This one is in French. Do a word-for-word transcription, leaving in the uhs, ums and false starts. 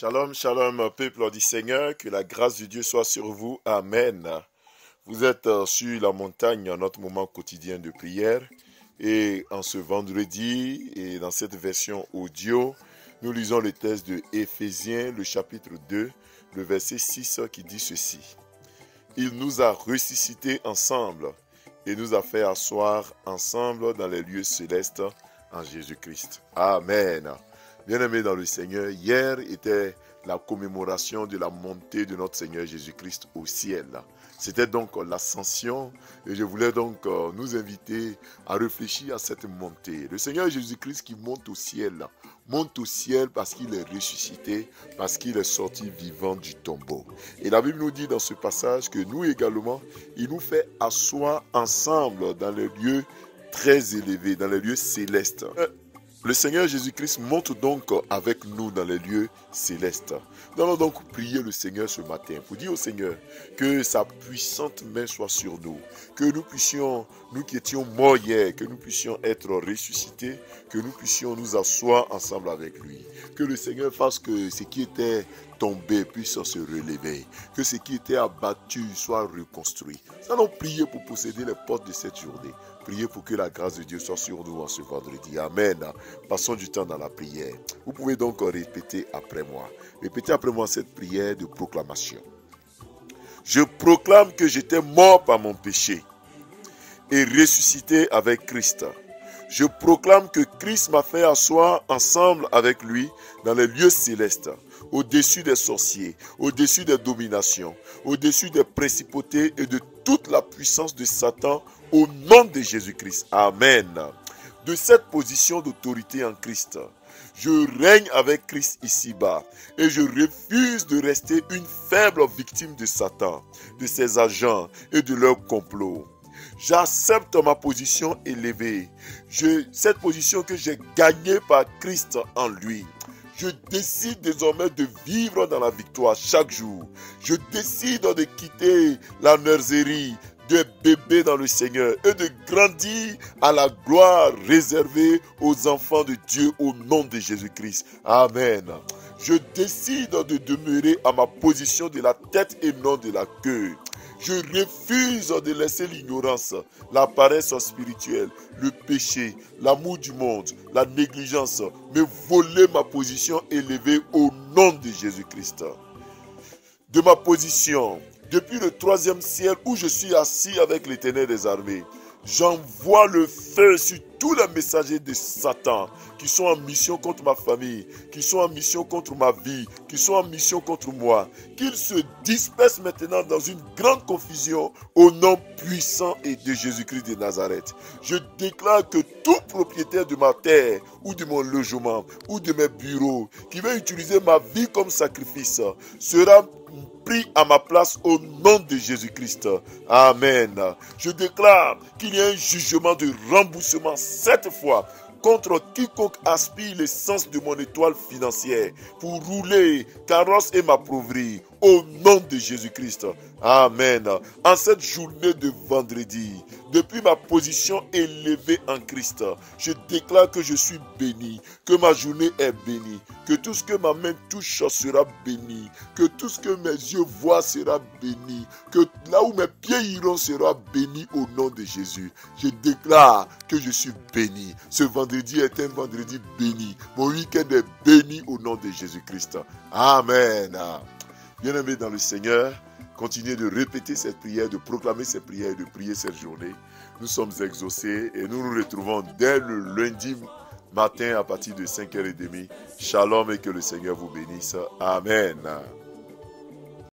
Shalom, shalom, peuple du Seigneur, que la grâce de Dieu soit sur vous. Amen. Vous êtes sur la montagne en notre moment quotidien de prière. Et en ce vendredi, et dans cette version audio, nous lisons le texte de Éphésiens, le chapitre deux, le verset six qui dit ceci. Il nous a ressuscités ensemble et nous a fait asseoir ensemble dans les lieux célestes en Jésus-Christ. Amen. Bien-aimés dans le Seigneur, hier était la commémoration de la montée de notre Seigneur Jésus-Christ au ciel. C'était donc l'ascension et je voulais donc nous inviter à réfléchir à cette montée. Le Seigneur Jésus-Christ qui monte au ciel, monte au ciel parce qu'il est ressuscité, parce qu'il est sorti vivant du tombeau. Et la Bible nous dit dans ce passage que nous également, il nous fait asseoir ensemble dans les lieux très élevés, dans les lieux célestes. Le Seigneur Jésus-Christ monte donc avec nous dans les lieux célestes. Nous allons donc prier le Seigneur ce matin pour dire au Seigneur que sa puissante main soit sur nous, que nous puissions, nous qui étions morts hier, que nous puissions être ressuscités, que nous puissions nous asseoir ensemble avec lui. Que le Seigneur fasse que ce qui était tombé puisse se relever, que ce qui était abattu soit reconstruit. Nous allons prier pour posséder les portes de cette journée. Priez pour que la grâce de Dieu soit sur nous en ce vendredi. Amen. Passons du temps dans la prière. Vous pouvez donc répéter après moi. Répétez après moi cette prière de proclamation. Je proclame que j'étais mort par mon péché et ressuscité avec Christ. Je proclame que Christ m'a fait asseoir ensemble avec lui dans les lieux célestes, au-dessus des sorciers, au-dessus des dominations, au-dessus des principautés et de toute la puissance de Satan, au nom de Jésus-Christ. Amen. De cette position d'autorité en Christ, je règne avec Christ ici-bas et je refuse de rester une faible victime de Satan, de ses agents et de leurs complots. J'accepte ma position élevée, je, cette position que j'ai gagnée par Christ en lui. Je décide désormais de vivre dans la victoire chaque jour. Je décide de quitter la nurserie, de bébé dans le Seigneur et de grandir à la gloire réservée aux enfants de Dieu au nom de Jésus-Christ. Amen. Je décide de demeurer à ma position de la tête et non de la queue. Je refuse de laisser l'ignorance, la paresse spirituelle, le péché, l'amour du monde, la négligence me voler ma position élevée au nom de Jésus-Christ. De ma position, depuis le troisième ciel où je suis assis avec l'Éternel des armées, j'envoie le feu sur tous les messagers de Satan qui sont en mission contre ma famille, qui sont en mission contre ma vie, qui sont en mission contre moi. Qu'ils se dispersent maintenant dans une grande confusion au nom puissant et de Jésus-Christ de Nazareth. Je déclare que tout propriétaire de ma terre ou de mon logement ou de mes bureaux qui veut utiliser ma vie comme sacrifice sera pris à ma place au nom de Jésus-Christ. Amen. Je déclare qu'il y a un jugement de remboursement cette fois contre quiconque aspire l'essence de mon étoile financière pour rouler, carrosse et m'appauvrir au nom de Jésus-Christ. Amen. En cette journée de vendredi, depuis ma position élevée en Christ, je déclare que je suis béni, que ma journée est bénie, que tout ce que ma main touche sera béni, que tout ce que mes yeux voient sera béni, que là où mes pieds iront sera béni au nom de Jésus. Je déclare que je suis béni. Ce vendredi est un vendredi béni. Mon week-end est béni au nom de Jésus-Christ. Amen. Bien-aimés dans le Seigneur, continuez de répéter cette prière, de proclamer cette prière et de prier cette journée. Nous sommes exaucés et nous nous retrouvons dès le lundi matin à partir de cinq heures trente. Shalom et que le Seigneur vous bénisse. Amen.